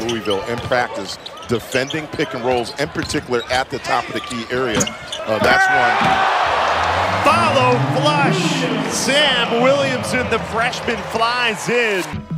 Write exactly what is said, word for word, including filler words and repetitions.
Louisville in practice, defending pick and rolls, in particular at the top of the key area. Uh, that's one. Follow flush. Sam Williamson, the freshman, flies in.